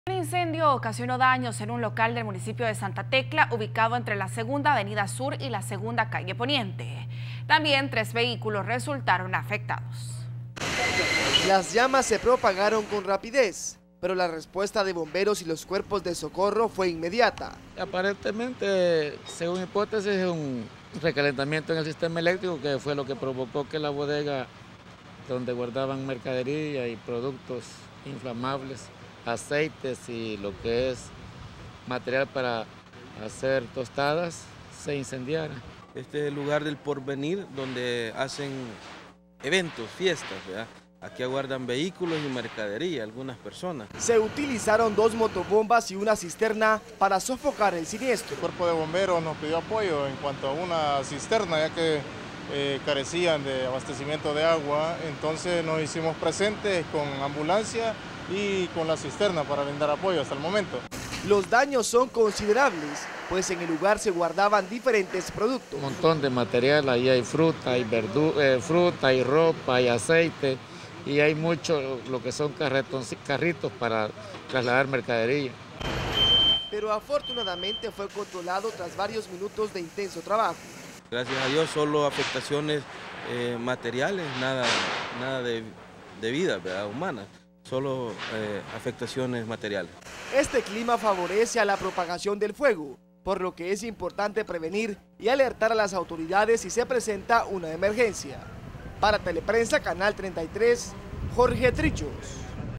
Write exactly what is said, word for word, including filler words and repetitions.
Un incendio ocasionó daños en un local del municipio de Santa Tecla, ubicado entre la Segunda Avenida Sur y la Segunda Calle Poniente. También tres vehículos resultaron afectados. Las llamas se propagaron con rapidez, pero la respuesta de bomberos y los cuerpos de socorro fue inmediata. Aparentemente, según hipótesis, es un recalentamiento en el sistema eléctrico que fue lo que provocó que la bodega donde guardaban mercadería y productos inflamables, aceites y lo que es material para hacer tostadas, se incendiara. Este es el lugar del Porvenir donde hacen eventos, fiestas, ¿verdad? Aquí aguardan vehículos y mercadería, algunas personas. Se utilizaron dos motobombas y una cisterna para sofocar el siniestro. El cuerpo de bomberos nos pidió apoyo en cuanto a una cisterna, ya que eh, carecían de abastecimiento de agua, entonces nos hicimos presentes con ambulancia y con la cisterna para brindar apoyo hasta el momento. Los daños son considerables, pues en el lugar se guardaban diferentes productos. Un montón de material, ahí hay fruta, hay verdura, eh, fruta, hay ropa, hay aceite y hay mucho lo que son carretos, carritos para trasladar mercadería. Pero afortunadamente fue controlado tras varios minutos de intenso trabajo. Gracias a Dios, solo afectaciones eh, materiales, nada, nada de, de vida, ¿verdad? Humana. Solo eh, afectaciones materiales. Este clima favorece a la propagación del fuego, por lo que es importante prevenir y alertar a las autoridades si se presenta una emergencia. Para Teleprensa, Canal treinta y tres, Jorge Trichos.